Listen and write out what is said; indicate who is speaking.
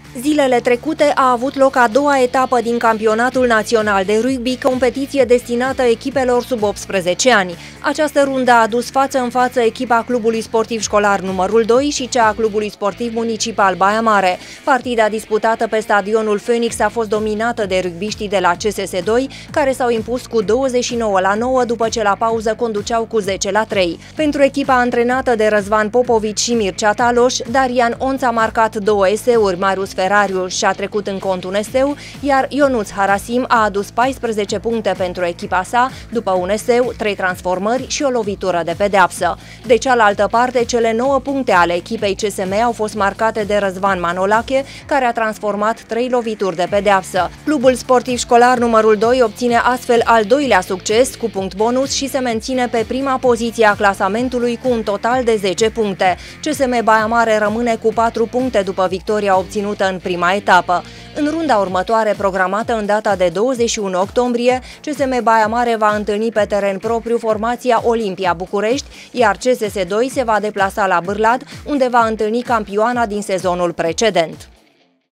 Speaker 1: Zilele trecute a avut loc a doua etapă din Campionatul Național de Rugby, competiție destinată echipelor sub 18 ani. Această rundă a adus față în față echipa Clubului Sportiv Școlar numărul 2 și cea a Clubului Sportiv Municipal Baia Mare. Partida disputată pe stadionul Phoenix a fost dominată de rugbiștii de la CSS2, care s-au impus cu 29-9 după ce la pauză conduceau cu 10-3. Pentru echipa antrenată de Răzvan Popovici și Mircea Taloș, Darian Onț a marcat 2 eseuri, Marius Ferariu și-a trecut încă un eseu, iar Ionuț Harasim a adus 14 puncte pentru echipa sa, după un eseu, 3 transformări și o lovitură de pedeapsă. De cealaltă parte, cele 9 puncte ale echipei CSM au fost marcate de Răzvan Manolache, care a transformat 3 lovituri de pedeapsă. Clubul Sportiv Școlar numărul 2 obține astfel al doilea succes cu punct bonus și se menține pe prima poziție a clasamentului cu un total de 10 puncte. CSM Baia Mare rămâne cu 4 puncte după victoria obținută în prima etapă. În runda următoare, programată în data de 21 octombrie, CSM Baia Mare va întâlni pe teren propriu formația Olimpia București, iar CSS2 se va deplasa la Bârlad, unde va întâlni campioana din sezonul precedent.